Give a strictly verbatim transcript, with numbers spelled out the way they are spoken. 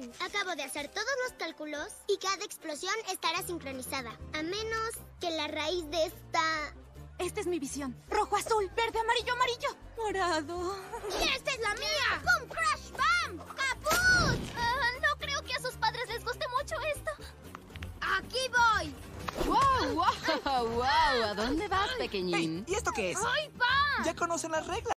Acabo de hacer todos los cálculos y cada explosión estará sincronizada. A menos que la raíz de esta... Esta es mi visión. Rojo, azul, verde, amarillo, amarillo. Morado. ¡Y esta es la mía! ¡Boom, crash, bam! ¡Caput! Uh, no creo que a sus padres les guste mucho esto. ¡Aquí voy! ¡Wow, wow, wow! ¿A dónde vas, pequeñín? Hey, ¿y esto qué es? ¡Ay, va! Ya conocen las reglas.